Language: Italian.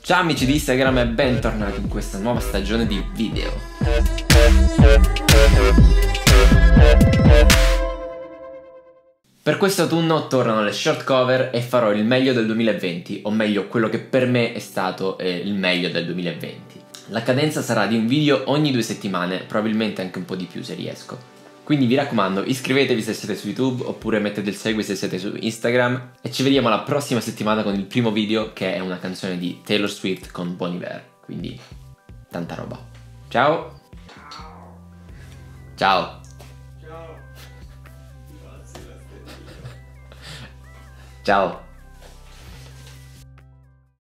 Ciao amici di Instagram e bentornati in questa nuova stagione di video. Per questo autunno tornano le short cover e farò il meglio del 2020, o meglio quello che per me è stato il meglio del 2020. La cadenza sarà di un video ogni 2 settimane, probabilmente anche un po' di più se riesco. Quindi vi raccomando, iscrivetevi se siete su YouTube oppure mettete il segui se siete su Instagram e ci vediamo la prossima settimana con il primo video, che è una canzone di Taylor Swift con Bon Iver, quindi tanta roba. Ciao! Ciao! Ciao!